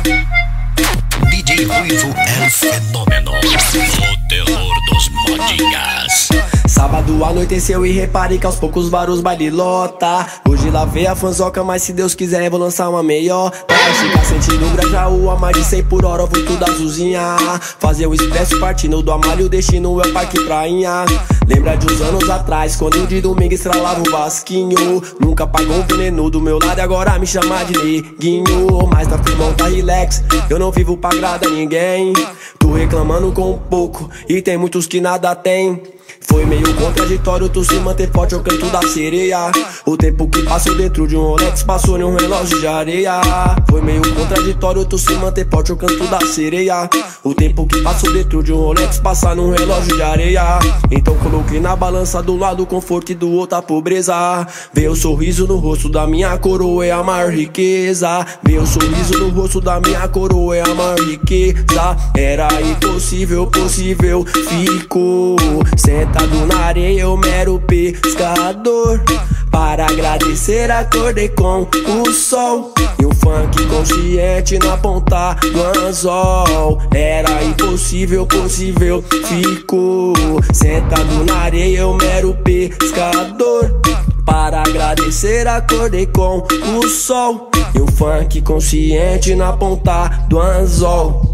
DJ Ruivo é o fenômeno, o terror dos modinhas. Sábado anoiteceu e reparei que aos poucos vários baile lota. Hoje lavei a fanzoca, mas se Deus quiser vou lançar uma meiota. Vai ficar sentindo o Grajaú a mais de 100 por hora, vou tudo azulzinha. Fazer o expresso partindo do Amário, o destino é o Parque Prainha. Lembra de uns anos atrás, quando de domingo estralava o Vasquinho. Nunca pagou um veneno do meu lado e agora me chama de neguinho. Mas tá firmão, tá relax, eu não vivo pra agradar ninguém. Tô reclamando com um pouco e tem muitos que nada tem. Foi meio contraditório tu se manter forte ao canto da sereia. O tempo que passou dentro de um Rolex passou em um relógio de areia. Foi meio contraditório tu se manter forte ao canto da sereia. O tempo que passou dentro de um Rolex passar num relógio de areia. Então coloquei na balança do lado o conforto e do outro a pobreza. Veio o sorriso no rosto da minha coroa, é a maior riqueza. Veio o sorriso no rosto da minha coroa, é a maior riqueza. Era impossível, possível, ficou. Sentado na areia, eu mero pescador. Para agradecer, acordei com o sol e um funk consciente na ponta do anzol. Era impossível, possível, ficou. Sentado na areia, eu mero pescador. Para agradecer, acordei com o sol e um funk consciente na ponta do anzol.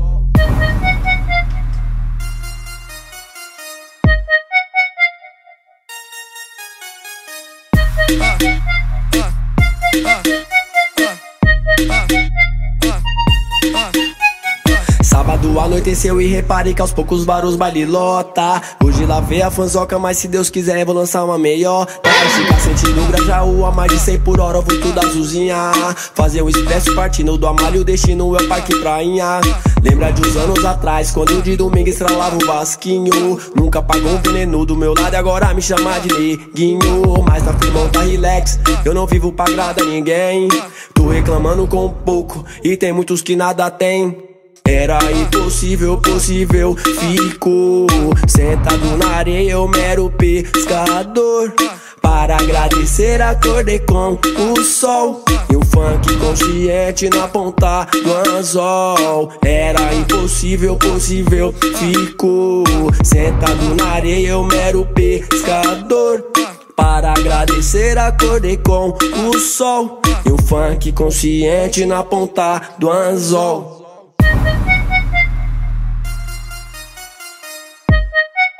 Sábado anoiteceu e reparei que aos poucos vários baile lota. Hoje lavei a fanzoca, mas se Deus quiser vou lançar uma meiota. Vai ficar sentindo o Grajaú a mais de 100 por hora, vou tudo azulzinha. Fazer o expresso partindo do Amário, o destino é o Parque Prainha. Lembra de uns anos atrás, quando de domingo estralava o Vasquinho. Nunca pagou um veneno do meu lado e agora me chama de neguinho. Mas tá firmão, tá relax, eu não vivo pra agradar ninguém. Tô reclamando com um pouco e tem muitos que nada tem. Era impossível, possível, ficou. Sentado na areia, eu mero pescador. Para agradecer, acordei com o sol e um funk consciente na ponta do anzol. Era impossível, possível, ficou. Sentado na areia, eu mero pescador. Para agradecer, acordei com o sol e um funk consciente na ponta do anzol.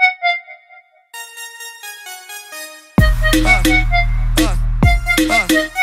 Uh, uh, uh.